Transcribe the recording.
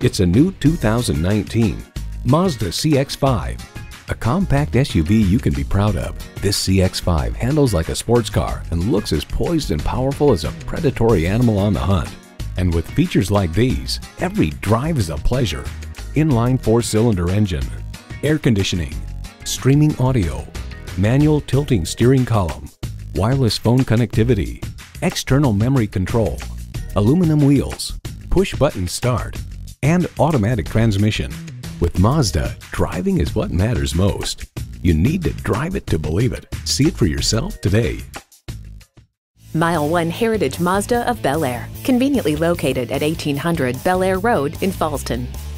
It's a new 2019 Mazda CX-5. A compact SUV you can be proud of, this CX-5 handles like a sports car and looks as poised and powerful as a predatory animal on the hunt. And with features like these, every drive is a pleasure. Inline 4-cylinder engine, air conditioning, streaming audio, manual tilting steering column, wireless phone connectivity, external memory control, aluminum wheels, push-button start, and automatic transmission. With Mazda, driving is what matters most. You need to drive it to believe it. See it for yourself today. Mile 1 Heritage Mazda of Bel Air, conveniently located at 1800 Bel Air Road in Fallston.